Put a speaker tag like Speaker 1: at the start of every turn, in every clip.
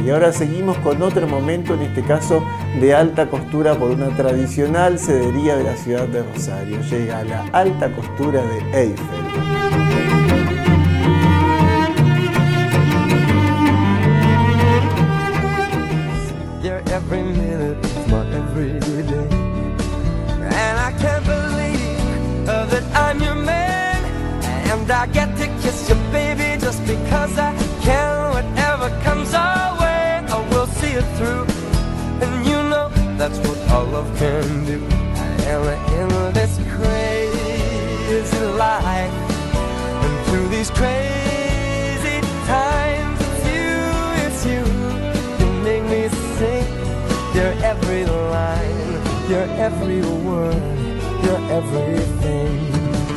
Speaker 1: Y ahora seguimos con otro momento, en este caso de alta costura por una tradicional cedería de la ciudad de Rosario. Llega la alta costura de Eiffel.
Speaker 2: Every minute of my everyday day, and I can't believe that I'm your man, and I get to kiss you, baby, just because I can. Whatever comes our way, I will see it through, and you know that's what all love can do. I am in this crazy life, and through these crazy times, it's you, you make me sing. You're every line, you're every word, you're everything.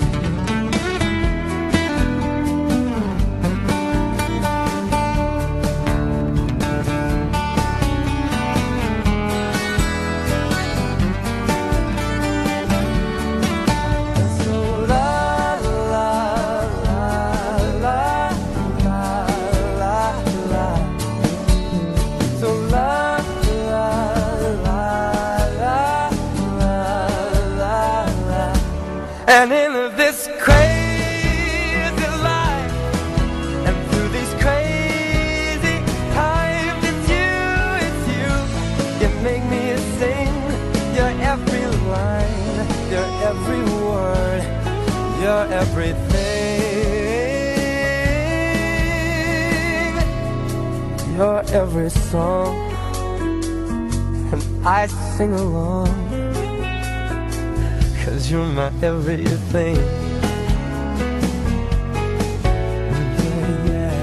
Speaker 2: And in this crazy life, and through these crazy times, it's you, you make me sing. You're every line, you're every word, you're everything. You're every song, and I sing along. 'Cause you're my everything. Yeah, yeah.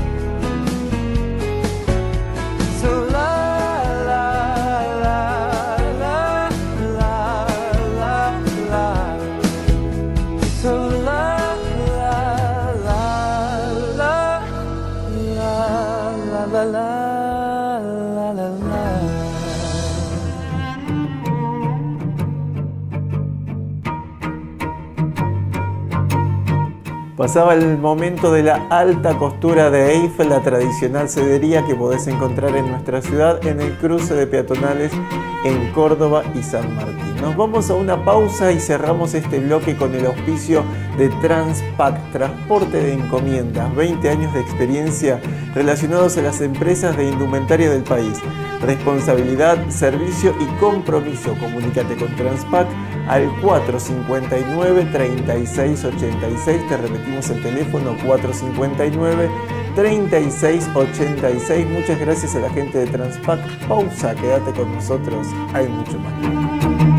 Speaker 2: So la la la la la la la. So la la la la la la la la.
Speaker 1: Pasaba el momento de la alta costura de Eiffel, la tradicional cedería que podés encontrar en nuestra ciudad en el cruce de peatonales en Córdoba y San Martín. Nos vamos a una pausa y cerramos este bloque con el auspicio de Transpac, transporte de encomiendas, 20 años de experiencia relacionados a las empresas de indumentaria del país. Responsabilidad, servicio y compromiso. Comunícate con Transpac al 459-3686. Te repetimos el teléfono 459-3686. Muchas gracias a la gente de Transpac. Pausa, quédate con nosotros. Hay mucho más.